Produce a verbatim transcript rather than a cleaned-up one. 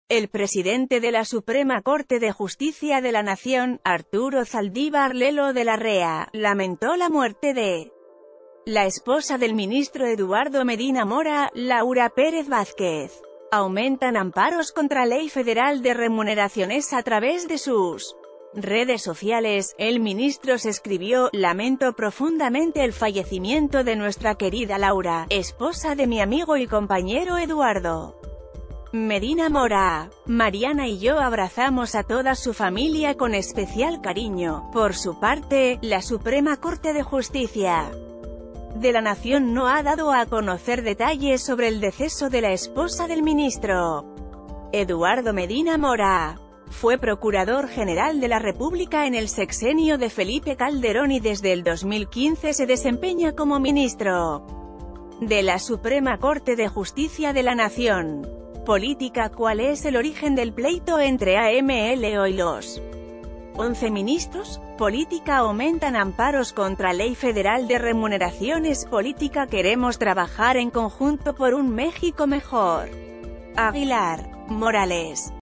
El presidente de la Suprema Corte de Justicia de la Nación, Arturo Zaldívar Lelo de la Rea, lamentó la muerte de la esposa del ministro Eduardo Medina Mora, Laura Pérez Vázquez. Aumentan amparos contra Ley Federal de Remuneraciones a través de sus redes sociales. El ministro se escribió: lamento profundamente el fallecimiento de nuestra querida Laura, esposa de mi amigo y compañero Eduardo Medina Mora. Mariana y yo abrazamos a toda su familia con especial cariño. Por su parte, la Suprema Corte de Justicia de la Nación no ha dado a conocer detalles sobre el deceso de la esposa del ministro. Eduardo Medina Mora fue Procurador General de la República en el sexenio de Felipe Calderón y desde el dos mil quince se desempeña como ministro de la Suprema Corte de Justicia de la Nación. Política. ¿Cuál es el origen del pleito entre A M L O y los once ministros? Política. Aumentan amparos contra Ley Federal de Remuneraciones. Política. Queremos trabajar en conjunto por un México mejor. Aguilar Morales.